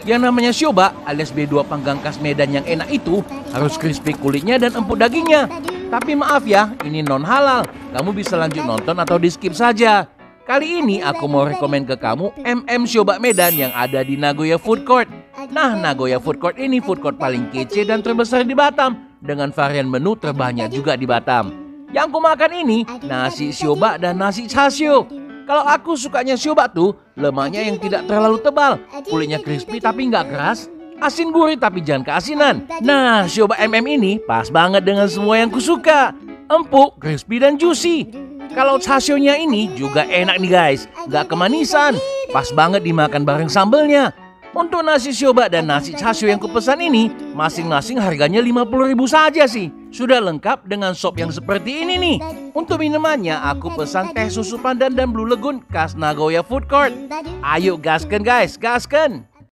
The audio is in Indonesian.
Yang namanya Shoba alias B2 panggang khas Medan yang enak itu harus crispy kulitnya dan empuk dagingnya. Tapi maaf ya, ini non halal. Kamu bisa lanjut nonton atau di skip saja. Kali ini aku mau rekomen ke kamu Shoba Medan yang ada di Nagoya Food Court. Nah, Nagoya Food Court ini food court paling kece dan terbesar di Batam, dengan varian menu terbanyak juga di Batam. Yang aku makan ini nasi Shoba dan nasi chashu. Kalau aku sukanya Shoba tuh lemaknya yang tidak terlalu tebal, kulitnya crispy tapi nggak keras, asin gurih tapi jangan keasinan. Nah, Shoba ini pas banget dengan semua yang kusuka, empuk, crispy dan juicy. Kalau chashu-nya ini juga enak nih guys, nggak kemanisan, pas banget dimakan bareng sambelnya. Untuk nasi Shoba dan nasi chashu yang kupesan ini, masing-masing harganya 50.000 saja sih. Sudah lengkap dengan sop yang seperti ini nih. Untuk minumannya, aku pesan teh susu pandan dan Blue Lagoon khas Nagoya Food Court. Ayo gaskan guys, gaskan!